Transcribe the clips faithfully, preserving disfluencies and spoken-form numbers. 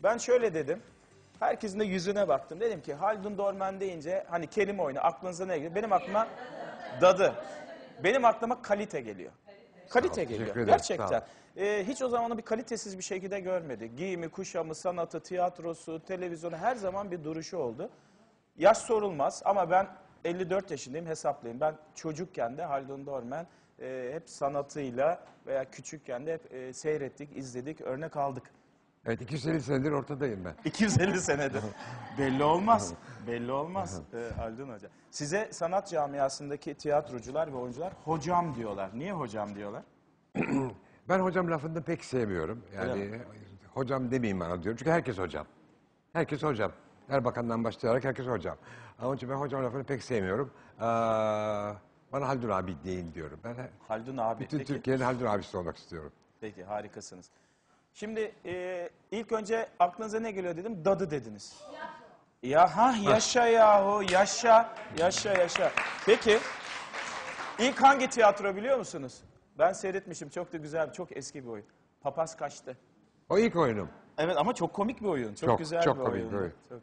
Ben şöyle dedim. Herkesin de yüzüne baktım. Dedim ki Haldun Dorman deyince hani kelime oyunu aklınıza ne geliyor? Benim aklıma dadı. Benim aklıma kalite geliyor. Kalite Sağ ol, geliyor. teşekkür ederim, sağ Gerçekten. ol. Ee, hiç o zaman bir kalitesiz bir şekilde görmedi. Giyimi, kuşamı, sanatı, tiyatrosu, televizyonu her zaman bir duruşu oldu. Yaş sorulmaz ama ben elli dört yaşındayım, hesaplayayım. Ben çocukken de Haldun Dorman e, hep sanatıyla veya küçükken de hep e, seyrettik, izledik, örnek aldık. Evet, iki yüz elli senedir ortadayım ben. iki yüz elli senedir. Belli olmaz. Belli olmaz e, Haldun Hoca. Size sanat camiasındaki tiyatrocular ve oyuncular hocam diyorlar. Niye hocam diyorlar? Ben hocam lafını pek sevmiyorum. Yani Öyle hocam demeyeyim bana diyorum. Çünkü herkes hocam. Herkes hocam. Erbakan'dan başlayarak herkes hocam. Onun için ben hocam lafını pek sevmiyorum. Aa, bana Haldun abi deyin diyorum. Ben Haldun abi. bütün Peki, Türkiye'nin Haldun abisi olmak istiyorum. peki harikasınız. Şimdi e, ilk önce aklınıza ne geliyor dedim? Dadı dediniz. Ya ha yaşa yahu yaşa yaşa yaşa. Peki ilk hangi tiyatro biliyor musunuz? Ben seyretmişim, çok da güzel, çok eski bir oyun. Papaz Kaçtı. O ilk oyunum. Evet ama çok komik bir oyun. Çok, Çok, güzel çok bir komik oyun. bir oyun. Çok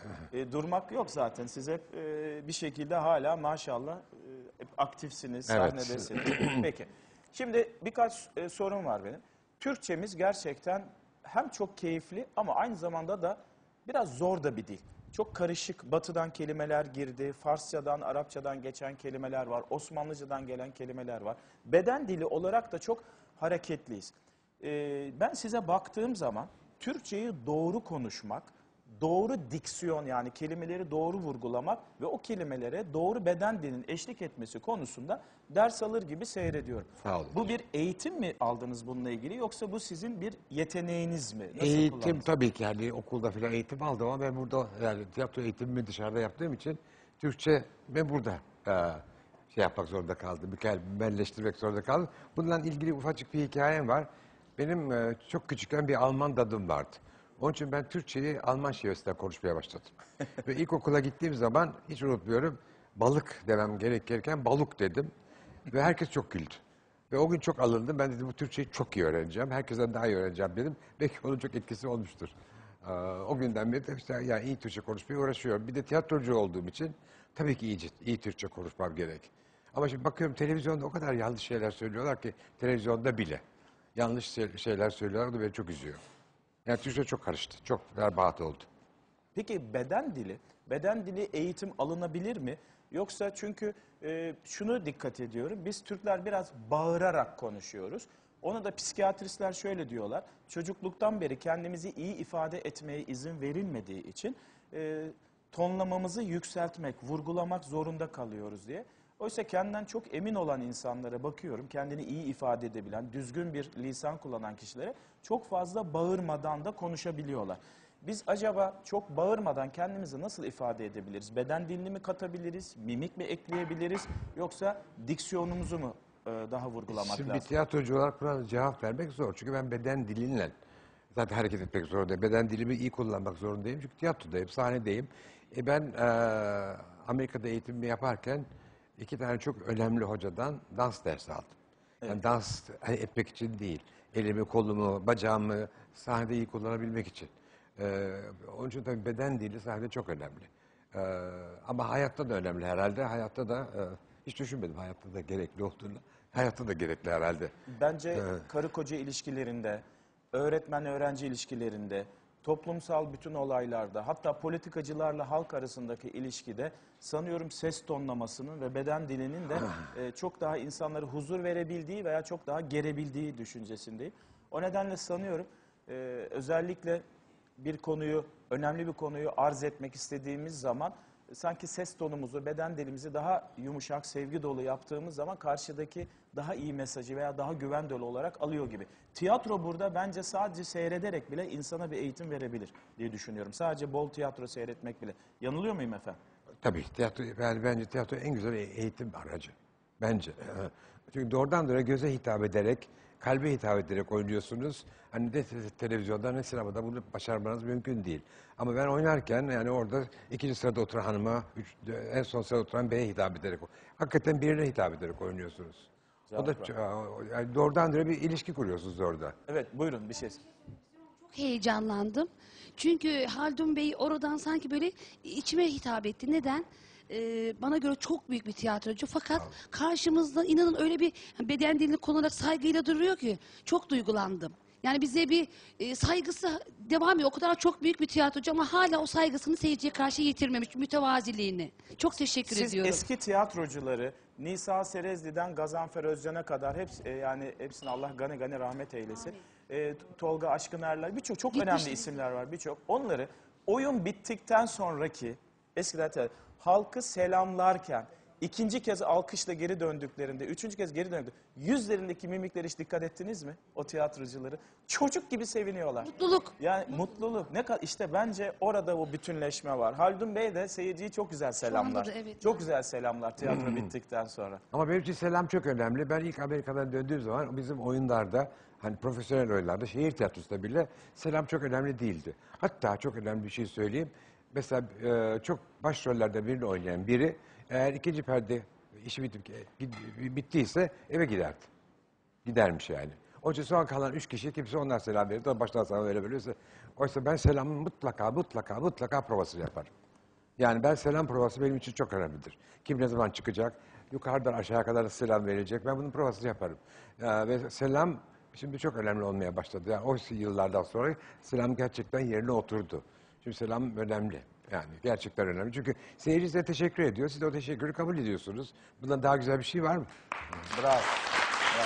e, durmak yok zaten. Siz hep e, bir şekilde hala maşallah e, hep aktifsiniz, Evet. sahnedesiniz. Peki. Şimdi birkaç e, sorun var benim. Türkçemiz gerçekten hem çok keyifli ama aynı zamanda da biraz zor da bir dil. Çok karışık. Batıdan kelimeler girdi. Farsçadan, Arapçadan geçen kelimeler var. Osmanlıcadan gelen kelimeler var. Beden dili olarak da çok hareketliyiz. Ee, ben size baktığım zaman Türkçeyi doğru konuşmak, doğru diksiyon yani kelimeleri doğru vurgulamak ve o kelimelere doğru beden dilinin eşlik etmesi konusunda ders alır gibi seyrediyorum. Sağ olun. Bu bir eğitim mi aldınız bununla ilgili yoksa bu sizin bir yeteneğiniz mi? Nasıl Eğitim kullandınız? tabii ki yani okulda falan eğitim aldım ama ben burada yani tiyatro eğitimimi dışarıda yaptığım için Türkçe ben burada e, şey yapmak zorunda kaldım. Mükemmelleştirmek zorunda kaldım. Bununla ilgili ufacık bir hikayem var. Benim e, çok küçükken bir Alman dadım vardı. Onun için ben Türkçeyi Alman şivesinden konuşmaya başladım. Ve ilkokula gittiğim zaman hiç unutmuyorum balık demem gerekirken balık dedim. Ve herkes çok güldü. Ve o gün çok alındım. Ben dedim bu Türkçeyi çok iyi öğreneceğim. Herkesten daha iyi öğreneceğim dedim. Belki onun çok etkisi olmuştur. Ee, o günden beri de işte yani iyi Türkçe konuşmaya uğraşıyorum. Bir de tiyatrocu olduğum için tabii ki iyi, iyi Türkçe konuşmam gerek. Ama şimdi bakıyorum televizyonda o kadar yanlış şeyler söylüyorlar ki televizyonda bile yanlış şeyler söylüyorlar da beni çok üzüyor. Yani Türkçe çok karıştı. Çok berbat oldu. Peki beden dili, beden dili eğitim alınabilir mi? Yoksa çünkü e, şunu dikkat ediyorum, biz Türkler biraz bağırarak konuşuyoruz. Onu da psikiyatristler şöyle diyorlar, çocukluktan beri kendimizi iyi ifade etmeye izin verilmediği için e, tonlamamızı yükseltmek, vurgulamak zorunda kalıyoruz diye. Oysa kendinden çok emin olan insanlara bakıyorum, kendini iyi ifade edebilen, düzgün bir lisan kullanan kişilere çok fazla bağırmadan da konuşabiliyorlar. Biz acaba çok bağırmadan kendimizi nasıl ifade edebiliriz? Beden dilini mi katabiliriz, mimik mi ekleyebiliriz yoksa diksiyonumuzu mu e, daha vurgulamak Şimdi lazım? bir tiyatrocu olarak buna cevap vermek zor. Çünkü ben beden dilinle zaten hareket etmek zorundayım. Beden dilimi iyi kullanmak zorundayım. Çünkü tiyatrodayım, sahnedeyim. E ben e, Amerika'da eğitimimi yaparken iki tane çok önemli hocadan dans dersi aldım. Yani Evet. dans etmek için değil. Elimi, kolumu, bacağımı sahnede iyi kullanabilmek için. E, onun için tabii beden dili sahnede çok önemli. E, ama hayatta da önemli herhalde. Hayatta da e, hiç düşünmedim hayatta da gerekli olduğunu. Hayatta da gerekli herhalde. Bence Evet. karı koca ilişkilerinde, öğretmen öğrenci ilişkilerinde, toplumsal bütün olaylarda, hatta politikacılarla halk arasındaki ilişkide sanıyorum ses tonlamasının ve beden dilinin de e, çok daha insanlara huzur verebildiği veya çok daha gerebildiği düşüncesindeyim. O nedenle sanıyorum e, özellikle bir konuyu, önemli bir konuyu arz etmek istediğimiz zaman sanki ses tonumuzu, beden dilimizi daha yumuşak, sevgi dolu yaptığımız zaman karşıdaki daha iyi mesajı veya daha güven dolu olarak alıyor gibi. Tiyatro burada bence sadece seyrederek bile insana bir eğitim verebilir diye düşünüyorum. Sadece bol tiyatro seyretmek bile. Yanılıyor muyum efendim? Tabii tiyatro, yani bence tiyatro en güzel eğitim aracı. Bence. Çünkü doğrudan doğruya göze hitap ederek, kalbe hitap ederek oynuyorsunuz. Hani ne televizyonda ne sinemada bunu başarmanız mümkün değil. Ama ben oynarken yani orada ikinci sırada oturan hanıma, üç, en son sırada oturan beye hitap ederek, hakikaten birine hitap ederek oynuyorsunuz. O da Cevap ver. yani doğrudan doğruya bir ilişki kuruyorsunuz orada. Evet, buyurun bir şey. heyecanlandım. Çünkü Haldun Bey oradan sanki böyle içime hitap etti. Neden? Ee, bana göre çok büyük bir tiyatrocu fakat karşımızda inanın öyle bir beden dilini kullanarak saygıyla duruyor ki çok duygulandım. Yani bize bir e, saygısı devam ediyor. O kadar çok büyük bir tiyatrocu ama hala o saygısını seyirciye karşı yitirmemiş, mütevaziliğini. Çok teşekkür Siz ediyorum. eski tiyatrocuları Nisa Serezli'den Gazanfer Özcan'a kadar hepsi, e, yani hepsine Allah gani gani rahmet eylesin. E, Tolga Aşkın Erler, birçok çok Gitmişler. önemli isimler var, birçok. Onları oyun bittikten sonraki eskiden halkı selamlarken ikinci kez alkışla geri döndüklerinde, üçüncü kez geri döndük. Yüzlerindeki mimikleri hiç dikkat ettiniz mi? O tiyatrocuları. Çocuk gibi seviniyorlar. Mutluluk. Yani mutluluk. Ne kadar işte bence orada o bütünleşme var. Haldun Bey de seyirciyi çok güzel selamlar. da evet. Çok güzel selamlar tiyatro bittikten sonra. Ama benim için selam çok önemli. Ben ilk Amerika'dan döndüğüm zaman bizim oyunlarda, hani profesyonel oyunlarda, şehir tiyatrosunda bile selam çok önemli değildi. Hatta çok önemli bir şey söyleyeyim. Mesela e, çok başrollerde birini oynayan biri eğer ikinci perde işi bitip, bittiyse eve giderdi. Gidermiş yani. Onun için son kalan üç kişi kimse onlar selam verir. O baştan sana öyle böyleyse. Oysa ben selamın mutlaka mutlaka mutlaka provasını yaparım. Yani ben selam provası benim için çok önemlidir. Kim ne zaman çıkacak, yukarıdan aşağıya kadar selam verecek, ben bunun provasını yaparım. Ya, ve selam şimdi çok önemli olmaya başladı. Yani o yıllardan sonra selam gerçekten yerine oturdu. Şimdi selam önemli. Yani gerçekten önemli. Çünkü seyirci size teşekkür ediyor, siz de o teşekkürü kabul ediyorsunuz. Bundan daha güzel bir şey var mı? Bravo. Bravo.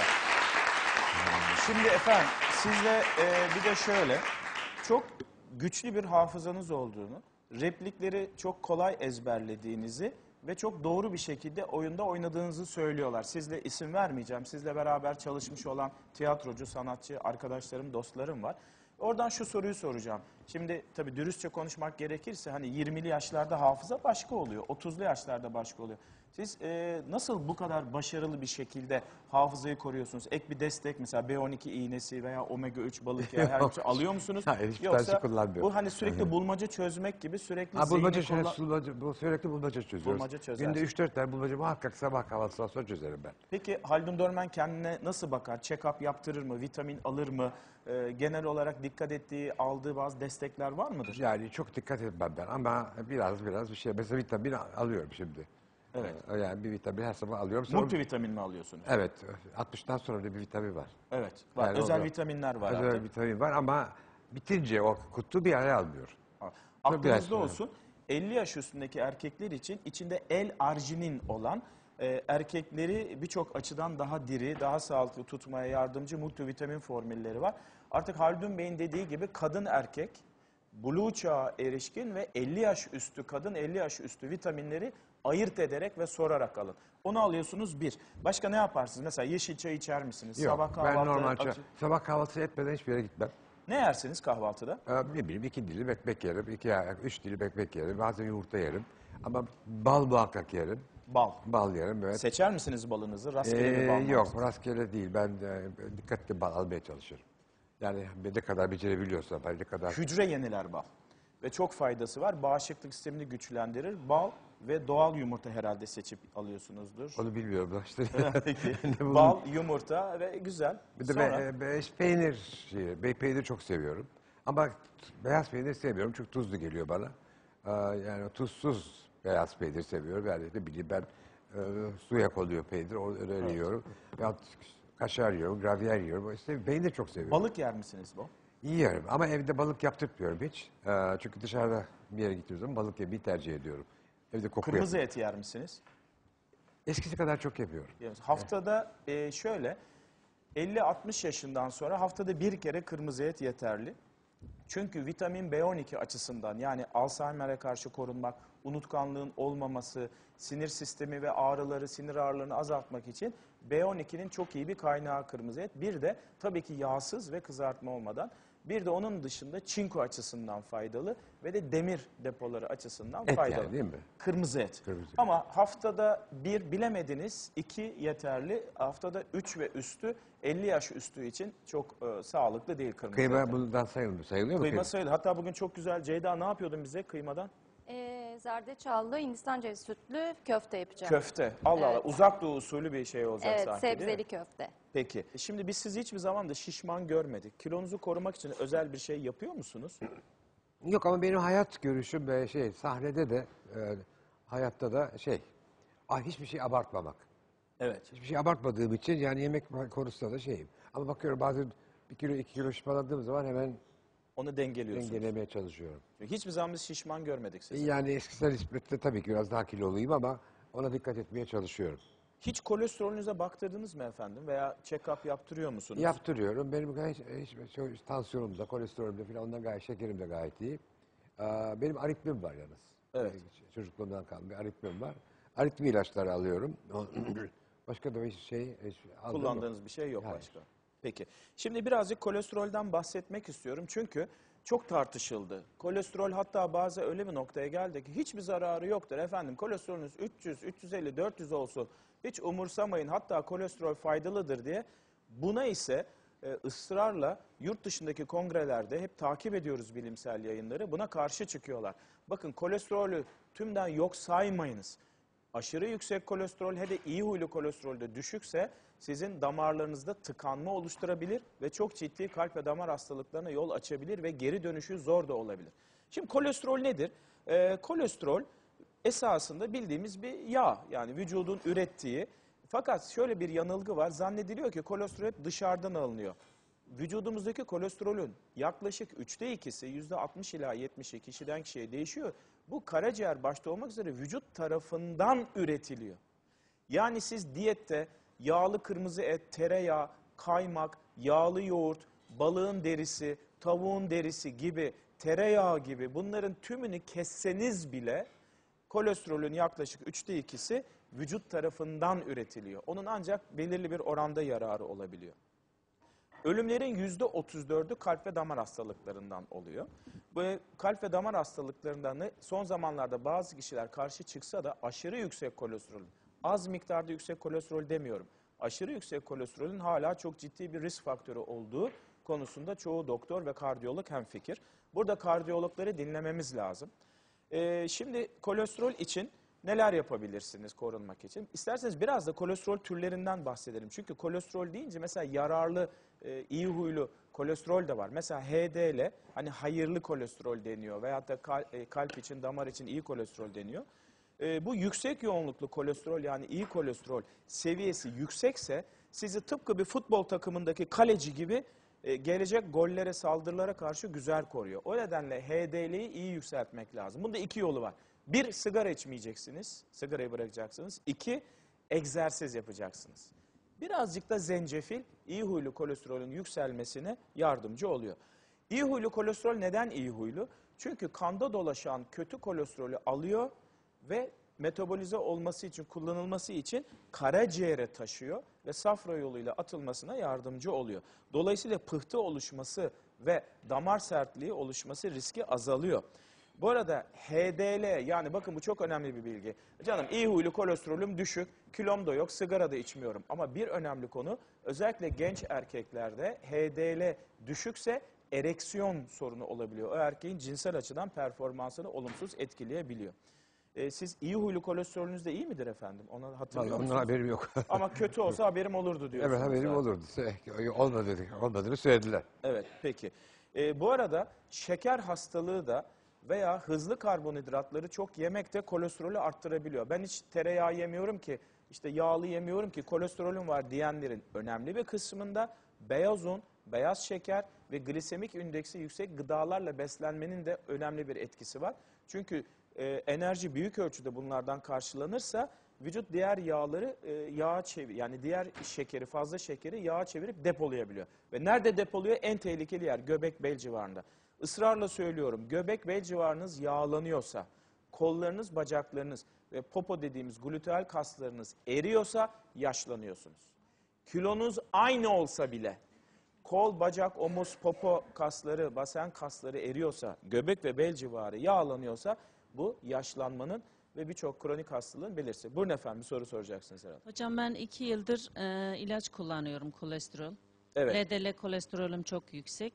Şimdi efendim sizde e, bir de şöyle çok güçlü bir hafızanız olduğunu, replikleri çok kolay ezberlediğinizi ve çok doğru bir şekilde oyunda oynadığınızı söylüyorlar. Sizle isim vermeyeceğim. Sizle beraber çalışmış olan tiyatrocu, sanatçı, arkadaşlarım, dostlarım var. Oradan şu soruyu soracağım. Şimdi tabii dürüstçe konuşmak gerekirse hani yirmili yaşlarda hafıza başka oluyor. otuzlu yaşlarda başka oluyor. Siz e, nasıl bu kadar başarılı bir şekilde hafızayı koruyorsunuz? Ek bir destek mesela B on iki iğnesi veya omega üç balık yağı her bir şey alıyor musunuz? Hayır, hiçbir Yoksa tanesi kullanmıyorum. bu hani sürekli bulmaca çözmek gibi sürekli Ha, bulmaca, zihni kullan- şöyle, bulmaca, bu sürekli bulmaca çözüyoruz. Bulmaca çözersin. Günde üç dört tane bulmaca muhakkak sabah kahvaltısından sonra çözerim ben. Peki Haldun Dörmen kendine nasıl bakar? Check-up yaptırır mı? Vitamin alır mı? Ee, genel olarak dikkat ettiği, aldığı bazı destekler var mıdır? Yani çok dikkat etmem ben ama biraz biraz bir şey. Mesela vitamin alıyorum şimdi. Evet. Ee, Yani bir vitamin her sabah alıyorum. Sonra, Multivitamin mi alıyorsunuz? evet, altmıştan sonra da bir vitamin var. Evet. Var. Yani Özel o da- vitaminler var Özel artık. vitamin var ama bitince o kutu bir araya almıyor. Aklınızda biraz sonra. olsun. elli yaş üstündeki erkekler için içinde L-arginin olan e, erkekleri birçok açıdan daha diri, daha sağlıklı tutmaya yardımcı multivitamin formülleri var. Artık Haldun Bey'in dediği gibi kadın erkek, blue çağa erişkin ve elli yaş üstü kadın, elli yaş üstü vitaminleri ayırt ederek ve sorarak alın. Onu alıyorsunuz bir. Başka ne yaparsınız? Mesela yeşil çay içer misiniz? Yok, Sabah ben kahvaltı normal çay- açı- sabah kahvaltı etmeden hiçbir yere gitmem. Ne yersiniz kahvaltıda? Ee, ne bileyim iki dilim ekmek yerim, iki ayak, üç dilim ekmek yerim, bazen yumurta yerim. Ama bal muhakkak yerim, Bal. bal yerim. Evet. Seçer misiniz balınızı? Rastgele bir Ee, bal mı yok, alırsınız? rastgele değil. Ben e, dikkatli bal almaya çalışıyorum. Yani ne kadar becerebiliyorsam, ne kadar... Hücre yeniler bal. Ve çok faydası var. Bağışıklık sistemini güçlendirir. Bal ve doğal yumurta herhalde seçip alıyorsunuzdur. Onu bilmiyorum da işte. Peki. Ne buldum? Bal, yumurta ve güzel. Bir de Sonra be, be, peynir, şey, be, peynir çok seviyorum. Ama beyaz peynir sevmiyorum çünkü tuzlu geliyor bana. Ee, yani tuzsuz beyaz peynir seviyorum. Yani ne bileyim ben e, suya konuyor peynir, o- öyle öyle yiyorum. Ya kaşar yiyorum, gravyer yiyorum. İşte peynir çok seviyorum. balık yer misiniz bu? Yiyorum ama evde balık yaptırmıyorum hiç. Ee, çünkü dışarıda bir yere gittiğim zaman balık yemeyi tercih ediyorum. Evde koku Kırmızı yapıyorum. et yer misiniz? Eskisi kadar çok yapıyorum. Yani haftada e, şöyle elli altmış yaşından sonra haftada bir kere kırmızı et yeterli. Çünkü vitamin B on iki açısından yani Alzheimer'e karşı korunmak, unutkanlığın olmaması, sinir sistemi ve ağrıları, sinir ağrılarını azaltmak için B on ikinin çok iyi bir kaynağı kırmızı et. Bir de tabii ki yağsız ve kızartma olmadan. Bir de onun dışında çinko açısından faydalı ve de demir depoları açısından Et faydalı. yani değil mi? Kırmızı et. Kırmızı et. Ama haftada bir bilemediniz, iki yeterli. Haftada üç ve üstü elli yaş üstü için çok e, sağlıklı değil kırmızı et. Kıyma bundan sayılmıyor. Sayılıyor mu Kıyma kıyma? sayılır. Hatta bugün çok güzel. Ceyda ne yapıyordun bize kıymadan? Ee, Zerdeçallı, Hindistan cevizi sütlü köfte yapacağım. Köfte. Allah Allah. Evet. Uzak doğu usulü bir şey olacak Evet, sanki, değil mi? sebzeli köfte. Peki. Şimdi biz sizi hiçbir zaman da şişman görmedik. Kilonuzu korumak için özel bir şey yapıyor musunuz? Yok ama benim hayat görüşüm ve şey sahnede de e, hayatta da şey ah, hiçbir şey abartmamak. Evet. Hiçbir şey abartmadığım için yani yemek konusunda da şeyim. Ama bakıyorum bazen bir kilo iki kilo şişmanladığım zaman hemen Onu dengeliyorsunuz. dengelemeye çalışıyorum. Çünkü hiçbir zaman biz şişman görmedik sizi. Yani eskisine nispetle tabii ki biraz daha kiloluyum ama ona dikkat etmeye çalışıyorum. Hiç kolesterolünüze baktırdınız mı efendim? Veya check-up yaptırıyor musunuz? Yaptırıyorum. Benim gayet hiç, hiç, tansiyonum da, kolesterolüm de falan ondan gayet, şekerim de gayet iyi. Aa, benim aritmim var yalnız. Evet. Çocukluğumdan kalan bir aritmim var. Aritmi ilaçları alıyorum. Başka da bir şey hiç aldığım Kullandığınız yok. bir şey yok Hayır. başka. Peki. Şimdi birazcık kolesterolden bahsetmek istiyorum. Çünkü çok tartışıldı. Kolesterol hatta bazı öyle bir noktaya geldi ki hiçbir zararı yoktur. Efendim kolesterolünüz üç yüz, üç yüz elli, dört yüz olsun. Hiç umursamayın. Hatta kolesterol faydalıdır diye. Buna ise e, ısrarla yurt dışındaki kongrelerde hep takip ediyoruz bilimsel yayınları. Buna karşı çıkıyorlar. Bakın kolesterolü tümden yok saymayınız. Aşırı yüksek kolesterol hele iyi huylu kolesterol de düşükse sizin damarlarınızda tıkanma oluşturabilir ve çok ciddi kalp ve damar hastalıklarına yol açabilir ve geri dönüşü zor da olabilir. Şimdi kolesterol nedir? Ee, kolesterol esasında bildiğimiz bir yağ, yani vücudun ürettiği. Fakat şöyle bir yanılgı var, zannediliyor ki kolesterol hep dışarıdan alınıyor. Vücudumuzdaki kolesterolün yaklaşık üçte ikisi yüzde altmış ila yetmişi kişiden kişiye değişiyor. Bu karaciğer başta olmak üzere vücut tarafından üretiliyor. Yani siz diyette yağlı kırmızı et, tereyağı, kaymak, yağlı yoğurt, balığın derisi, tavuğun derisi gibi, tereyağı gibi bunların tümünü kesseniz bile kolesterolün yaklaşık üçte ikisi vücut tarafından üretiliyor. Onun ancak belirli bir oranda yararı olabiliyor. Ölümlerin yüzde otuz dördü kalp ve damar hastalıklarından oluyor. Bu kalp ve damar hastalıklarından son zamanlarda bazı kişiler karşı çıksa da aşırı yüksek kolesterol, az miktarda yüksek kolesterol demiyorum. Aşırı yüksek kolesterolün hala çok ciddi bir risk faktörü olduğu konusunda çoğu doktor ve kardiyolog hemfikir. Burada kardiyologları dinlememiz lazım. Ee, şimdi kolesterol için neler yapabilirsiniz korunmak için? İsterseniz biraz da kolesterol türlerinden bahsedelim. Çünkü kolesterol deyince mesela yararlı, e, iyi huylu kolesterol de var. Mesela H D L, hani hayırlı kolesterol deniyor veyahut da kal, e, kalp için, damar için iyi kolesterol deniyor. E, bu yüksek yoğunluklu kolesterol, yani iyi kolesterol seviyesi yüksekse sizi tıpkı bir futbol takımındaki kaleci gibi e, gelecek gollere, saldırılara karşı güzel koruyor. O nedenle H D L'yi iyi yükseltmek lazım. Bunda iki yolu var. Bir, sigara içmeyeceksiniz, sigarayı bırakacaksınız. İki, egzersiz yapacaksınız. Birazcık da zencefil iyi huylu kolesterolün yükselmesine yardımcı oluyor. İyi huylu kolesterol neden iyi huylu? Çünkü kanda dolaşan kötü kolesterolü alıyor ve metabolize olması için, kullanılması için karaciğere taşıyor ve safra yoluyla atılmasına yardımcı oluyor. Dolayısıyla pıhtı oluşması ve damar sertliği oluşması riski azalıyor. Bu arada H D L, yani bakın bu çok önemli bir bilgi. Canım iyi huylu kolesterolüm düşük, kilom da yok, sigara da içmiyorum. Ama bir önemli konu, özellikle genç erkeklerde H D L düşükse ereksiyon sorunu olabiliyor. O erkeğin cinsel açıdan performansını olumsuz etkileyebiliyor. Ee, siz iyi huylu kolesterolünüz de iyi midir efendim? Onu hatırlıyor Vallahi musunuz? ondan haberim yok. Ama kötü olsa haberim olurdu diyorsunuz. Evet haberim zaten. olurdu. Olmadı, olmadığını söylediler. Evet, peki. Ee, bu arada şeker hastalığı da veya hızlı karbonhidratları çok yemek de kolesterolü arttırabiliyor. Ben hiç tereyağı yemiyorum ki, işte yağlı yemiyorum ki kolesterolüm var diyenlerin önemli bir kısmında beyaz un, beyaz şeker ve glisemik indeksi yüksek gıdalarla beslenmenin de önemli bir etkisi var. Çünkü e, enerji büyük ölçüde bunlardan karşılanırsa vücut diğer yağları e, yağa çevir, yani diğer şekeri, fazla şekeri yağa çevirip depolayabiliyor. Ve nerede depoluyor? En tehlikeli yer göbek bel civarında. Israrla söylüyorum, göbek bel civarınız yağlanıyorsa, kollarınız, bacaklarınız ve popo dediğimiz gluteal kaslarınız eriyorsa yaşlanıyorsunuz. Kilonuz aynı olsa bile kol, bacak, omuz, popo kasları, basen kasları eriyorsa, göbek ve bel civarı yağlanıyorsa bu yaşlanmanın ve birçok kronik hastalığın belirtisi. Buyurun efendim, bir soru soracaksınız herhalde. Hocam ben iki yıldır e, ilaç kullanıyorum kolesterol. Evet. L D L kolesterolüm çok yüksek.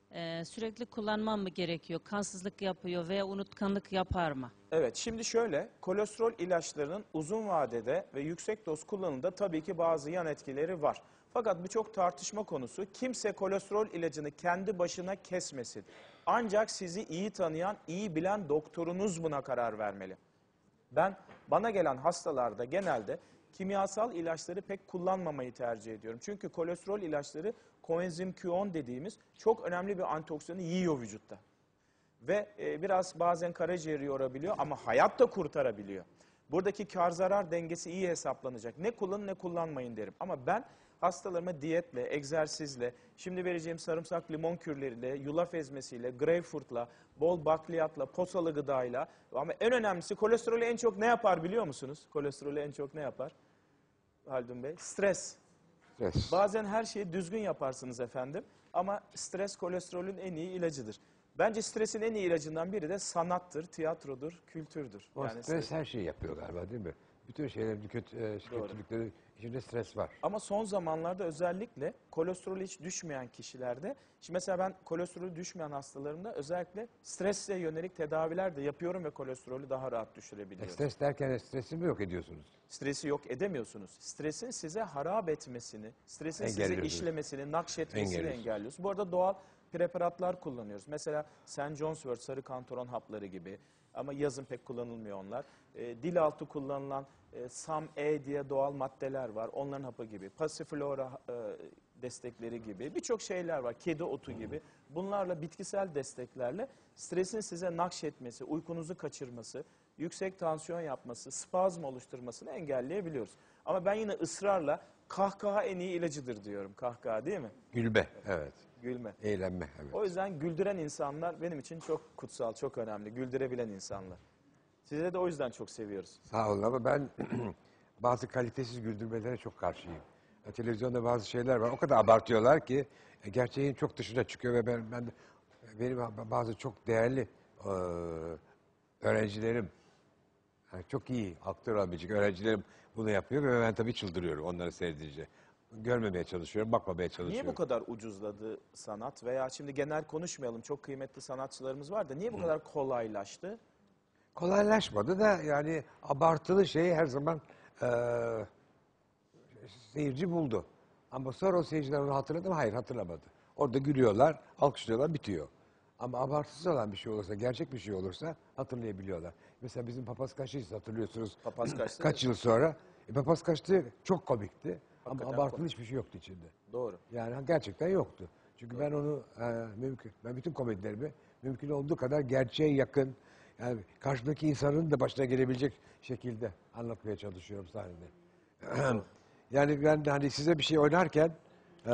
Ee, sürekli kullanmam mı gerekiyor? Kansızlık yapıyor veya unutkanlık yapar mı? Evet, şimdi şöyle, kolesterol ilaçlarının uzun vadede ve yüksek doz kullanımında tabii ki bazı yan etkileri var. Fakat bu çok tartışma konusu. Kimse kolesterol ilacını kendi başına kesmesin. Ancak sizi iyi tanıyan, iyi bilen doktorunuz buna karar vermeli. Ben bana gelen hastalarda genelde kimyasal ilaçları pek kullanmamayı tercih ediyorum. Çünkü kolesterol ilaçları koenzim Q on dediğimiz çok önemli bir antioksidanı yiyor vücutta. Ve e, biraz bazen karaciğeri yorabiliyor ama hayat da kurtarabiliyor. Buradaki kar zarar dengesi iyi hesaplanacak. Ne kullanın ne kullanmayın derim. Ama ben hastalarıma diyetle, egzersizle, şimdi vereceğim sarımsak limon kürleriyle, yulaf ezmesiyle, greyfurtla, bol bakliyatla, posalı gıdayla ama en önemlisi kolesterolü en çok ne yapar biliyor musunuz? Kolesterolü en çok ne yapar Haldun Bey? Stres. Stres. Bazen her şeyi düzgün yaparsınız efendim ama stres kolesterolün en iyi ilacıdır. Bence stresin en iyi ilacından biri de sanattır, tiyatrodur, kültürdür. O Yani stres stres- her şeyi yapıyor galiba değil mi? Bütün şeylerin kötü, e, kötülükleri içinde stres var. Ama son zamanlarda özellikle kolesterolü hiç düşmeyen kişilerde, şimdi mesela ben kolesterolü düşmeyen hastalarımda özellikle stresle yönelik tedaviler de yapıyorum ve kolesterolü daha rahat E, düşürebiliyorum. stres derken stresi mi yok ediyorsunuz? Stresi yok edemiyorsunuz. Stresin size harap etmesini, stresin size Engelliyorsunuz. işlemesini, nakşetmesini Engelliyorsunuz. engelliyorsunuz. Bu arada doğal preparatlar kullanıyoruz. Mesela Saint John's wort, sarı kantaron hapları gibi. Ama yazın pek kullanılmıyor onlar. E, dil altı kullanılan e, SAM-E diye doğal maddeler var. Onların hapı gibi. Passiflora e, destekleri gibi. Birçok şeyler var. Kedi otu gibi. Bunlarla bitkisel desteklerle stresin size nakşetmesi, uykunuzu kaçırması, yüksek tansiyon yapması, spazm oluşturmasını engelleyebiliyoruz. Ama ben yine ısrarla kahkaha en iyi ilacıdır diyorum. Kahkaha değil mi? Gülme, evet. Gülme. Eğlenme, evet. O yüzden güldüren insanlar benim için çok kutsal, çok önemli. Güldürebilen insanlar. Size de o yüzden çok seviyoruz. Sağ olun ama ben bazı kalitesiz güldürmelere çok karşıyım. Ya, televizyonda bazı şeyler var. O kadar abartıyorlar ki e, gerçeğin çok dışına çıkıyor ve ben, ben de- benim bazı çok değerli e, öğrencilerim, yani çok iyi aktör olabilecek öğrencilerim bunu yapıyor ve ben tabii çıldırıyorum onları seyredince. Görmemeye çalışıyorum, bakmamaya çalışıyorum. Niye bu kadar ucuzladı sanat veya şimdi genel konuşmayalım, çok kıymetli sanatçılarımız var da niye bu kadar kolaylaştı? Kolaylaşmadı da yani abartılı şey her zaman eee, seyirci buldu. Ama sonra o seyirciler onu hatırladı mı? Hayır, hatırlamadı. Orada gülüyorlar, alkışlıyorlar, bitiyor. Ama abartısız olan bir şey olursa, gerçek bir şey olursa hatırlayabiliyorlar. Mesela bizim Papaz Kaçtı'yı hatırlıyorsunuz. Papaz Kaçtı Kaç yıl sonra. E, Papaz Kaçtı çok komikti. Hakikaten ama abartılı komik. hiçbir şey yoktu içinde. Doğru. Yani gerçekten yoktu. Çünkü ben onu e, mümkün, ben bütün komedilerimi mümkün olduğu kadar gerçeğe yakın, yani karşımdaki insanın da başına gelebilecek şekilde anlatmaya çalışıyorum sahnede. Yani ben de hani size bir şey oynarken e,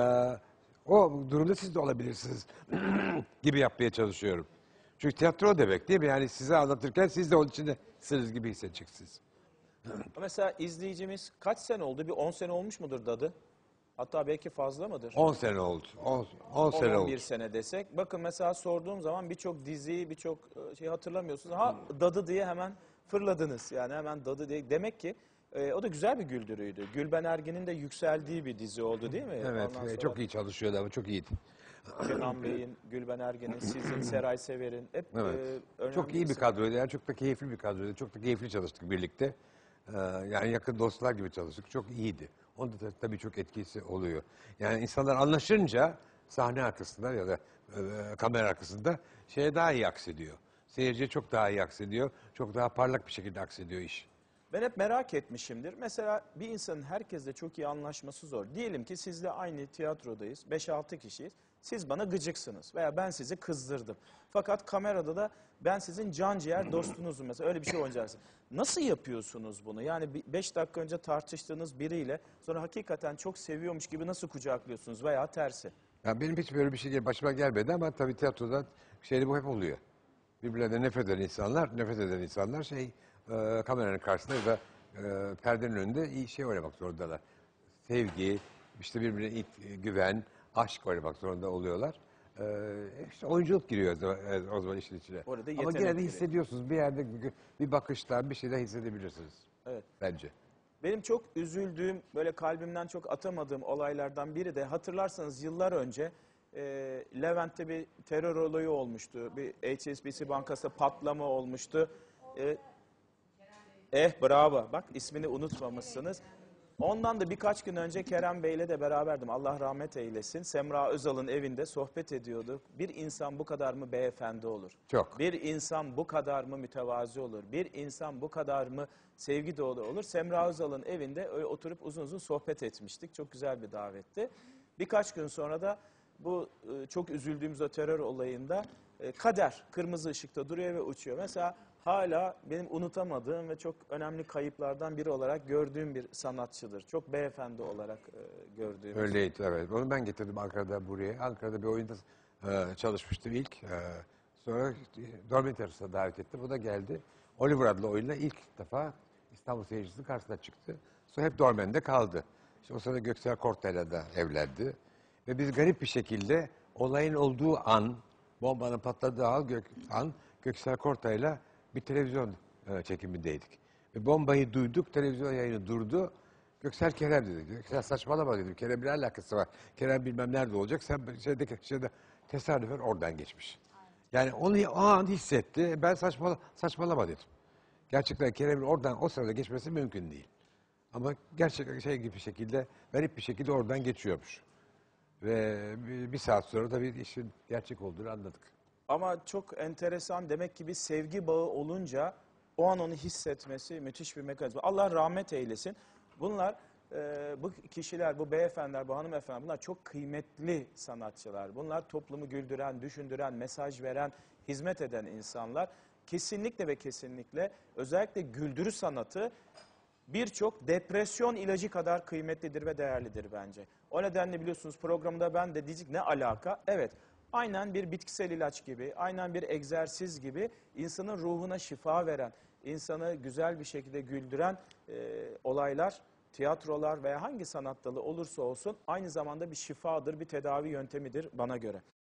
o durumda siz de olabilirsiniz gibi yapmaya çalışıyorum. Çünkü tiyatro demek değil mi? Yani size anlatırken siz de onun içindesiniz gibi hissedeceksiniz. Mesela izleyicimiz kaç sene oldu? Bir on sene olmuş mudur Dadı? Hatta belki fazla mıdır? on sene oldu. on sene on on oldu. bir sene desek. Bakın mesela sorduğum zaman birçok diziyi, birçok e, şey hatırlamıyorsunuz. Ha Dadı diye hemen fırladınız. Yani hemen Dadı diye. Demek ki e, o da güzel bir güldürüydü. Gülben Ergen'in de yükseldiği bir dizi oldu değil mi? Evet, Ondan e, sonra çok iyi çalışıyordu ama çok iyiydi. Kenan Bey'in, Gülben Ergen'in, sizin, Seray Sever'in hep Evet. e, önemli Çok iyi bir isim. kadroydu. Yani çok da keyifli bir kadroydu. Çok da keyifli çalıştık birlikte. Ee, yani yakın dostlar gibi çalıştık. Çok iyiydi. Onda da tabii çok etkisi oluyor. Yani insanlar anlaşınca sahne arkasında ya da e, kamera arkasında şeye daha iyi aksediyor. Seyirciye çok daha iyi aksediyor. Çok daha parlak bir şekilde aksediyor iş. Ben hep merak etmişimdir. Mesela bir insanın herkesle çok iyi anlaşması zor. Diyelim ki sizle aynı tiyatrodayız. beş altı kişiyiz. Siz bana gıcıksınız veya ben sizi kızdırdım. Fakat kamerada da ben sizin can ciğer dostunuzum mesela. Öyle bir şey oynayacaksınız. Nasıl yapıyorsunuz bunu? Yani beş dakika önce tartıştığınız biriyle sonra hakikaten çok seviyormuş gibi nasıl kucaklıyorsunuz veya tersi? Ya benim hiç böyle bir şey başıma gelmedi ama tabii tiyatroda şeyde bu hep oluyor. Birbirlerine nefret eden insanlar, nefret eden insanlar şey e, kameranın karşısında ya da e, perdenin önünde iyi şey oynamak zorundalar. Sevgi, işte birbirine it, güven, aşk oynamak zorunda oluyorlar. E, işte oyunculuk giriyor o zaman, e, o zaman işin içine. Orada Ama yetenek gene de gerekiyor. hissediyorsunuz. Bir yerde bir, bir bakıştan bir şeyler hissedebilirsiniz. Evet. Bence. Benim çok üzüldüğüm, böyle kalbimden çok atamadığım olaylardan biri de hatırlarsanız yıllar önce e, Levent'te bir terör olayı olmuştu. Bir H S B C Bankası patlama olmuştu. E, eh bravo, bak ismini unutmamışsınız. Ondan da birkaç gün önce Kerem Bey'le de beraberdim. Allah rahmet eylesin. Semra Özal'ın evinde sohbet ediyorduk. Bir insan bu kadar mı beyefendi olur? Çok. Bir insan bu kadar mı mütevazi olur? Bir insan bu kadar mı sevgi dolu olur? Semra Özal'ın evinde öyle oturup uzun uzun sohbet etmiştik. Çok güzel bir davetti. Birkaç gün sonra da bu e, çok üzüldüğümüz o terör olayında e, Kader kırmızı ışıkta duruyor ve uçuyor. Mesela hala benim unutamadığım ve çok önemli kayıplardan biri olarak gördüğüm bir sanatçıdır. Çok beyefendi olarak e, gördüğüm. Öyleydi, evet. Onu ben getirdim Ankara'da buraya. Ankara'da bir oyunda e, çalışmıştım ilk. E, sonra Dormitory's'a davet ettim. O da geldi. Oliver adlı oyunla ilk defa İstanbul seyircisinin karşısına çıktı. Sonra hep Dormen'de kaldı. İşte o sırada Göksel Kortay'la da evlendi. Ve biz garip bir şekilde olayın olduğu an, bombanın patladığı an, Gök, an Göksel Kortay'la bir televizyon e, çekimindeydik. Ve bombayı duyduk, televizyon yayını durdu. Göksel Kerem dedi. Göksel saçmalama dedim. Kerem ne alakası var? Kerem bilmem nerede olacak. Sen şeyde, şeyde tesadüfen oradan geçmiş. Yani onu o an hissetti. Ben saçmala, saçmalama dedim. Gerçekten Kerem'in oradan o sırada geçmesi mümkün değil. Ama gerçekten şey gibi bir şekilde, garip bir şekilde oradan geçiyormuş. Ve bir, bir saat sonra da bir işin gerçek olduğunu anladık. Ama çok enteresan, demek ki bir sevgi bağı olunca o an onu hissetmesi müthiş bir mekanizma. Allah rahmet eylesin. Bunlar, e, bu kişiler, bu beyefendiler, bu hanımefendi, bunlar çok kıymetli sanatçılar. Bunlar toplumu güldüren, düşündüren, mesaj veren, hizmet eden insanlar. Kesinlikle ve kesinlikle özellikle güldürü sanatı birçok depresyon ilacı kadar kıymetlidir ve değerlidir bence. O nedenle biliyorsunuz programda ben de diyecek ne alaka? Evet, aynen bir bitkisel ilaç gibi, aynen bir egzersiz gibi insanın ruhuna şifa veren, insanı güzel bir şekilde güldüren e, olaylar, tiyatrolar veya hangi sanat dalı olursa olsun aynı zamanda bir şifadır, bir tedavi yöntemidir bana göre.